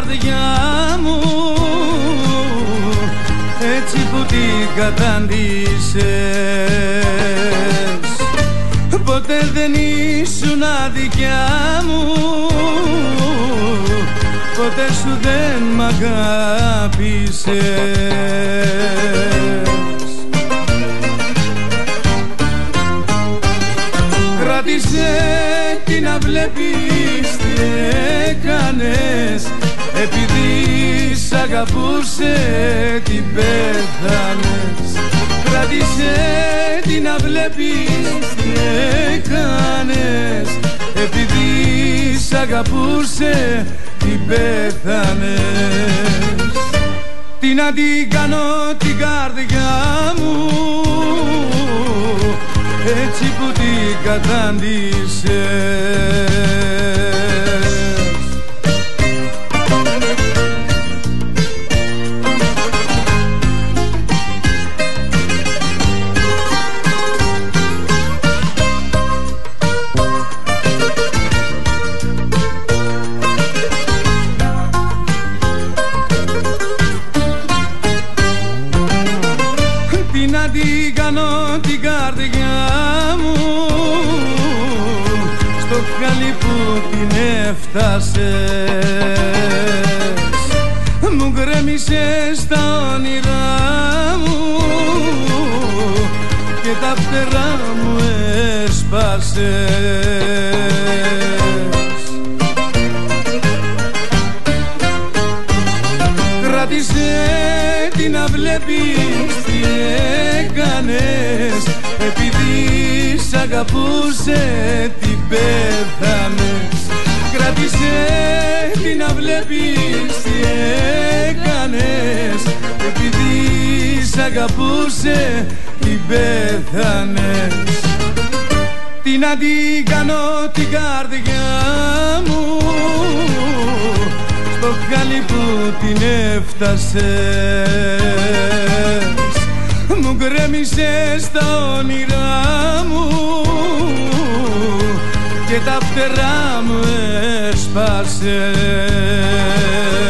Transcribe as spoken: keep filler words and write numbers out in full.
καρδιά μου έτσι που την καταντήσες. Ποτέ δεν ήσουν αδικιά μου, ποτέ σου δεν μ' αγάπησες. Κράτησε τι να βλέπεις τι έκανες, επειδή σ' αγαπούσε την πέθανες. Κράτησε τι να βλέπεις τι έκανες, επειδή σ' αγαπούσε την πέθανες. Τι να την κάνω την καρδιά μου έτσι που την κατάντησες. Τι να την κάνω την καρδιά μου στο χαλί που την έφτασες. Μου γκρέμισες τα όνειρά μου και τα φτερά μου έσπασες. Κράτησε τι να βλέπεις τι έκανες, επειδή σ' αγαπούσε την πέθανες. Κράτησε τι να βλέπεις τι έκανες, επειδή σ' αγαπούσε την πέθανες. Τι να την κάνω την καρδιά μου στο χαλί που την έφτασες. Μου γκρέμισες τα όνειρά μου και τα φτερά μου έσπασες.